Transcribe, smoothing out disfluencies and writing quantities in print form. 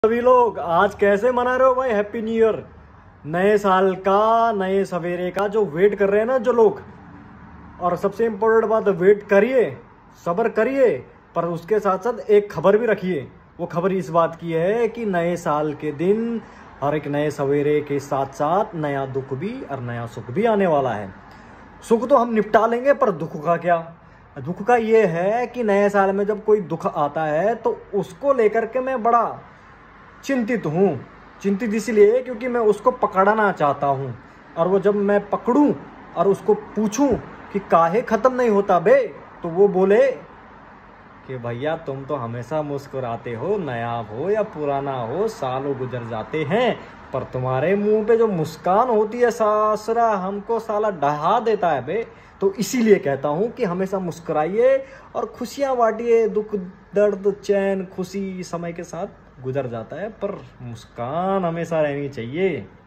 सभी लोग आज कैसे मना रहे हो भाई हैप्पी न्यू ईयर। नए साल का, नए सवेरे का जो वेट कर रहे हैं ना जो लोग, और सबसे इम्पोर्टेंट बात, वेट करिए, सब्र करिए, पर उसके साथ साथ एक खबर भी रखिए। वो खबर इस बात की है कि नए साल के दिन हर एक नए सवेरे के साथ साथ नया दुख भी और नया सुख भी आने वाला है। सुख तो हम निपटा लेंगे, पर दुख का क्या? दुख का ये है कि नए साल में जब कोई दुख आता है तो उसको लेकर के मैं बड़ा चिंतित हूँ। चिंतित इसलिए क्योंकि मैं उसको पकड़ना चाहता हूँ, और वो जब मैं पकड़ूं और उसको पूछूं कि काहे खत्म नहीं होता बे, तो वो बोले कि भैया तुम तो हमेशा मुस्कुराते हो, नया हो या पुराना हो सालों गुजर जाते हैं, पर तुम्हारे मुंह पे जो मुस्कान होती है सासरा हमको साला डहा देता है बे। तो इसीलिए कहता हूँ कि हमेशा मुस्कुराइए और खुशियाँ बांटिए। दुख दर्द चैन खुशी समय के साथ गुजर जाता है, पर मुस्कान हमेशा रहनी चाहिए।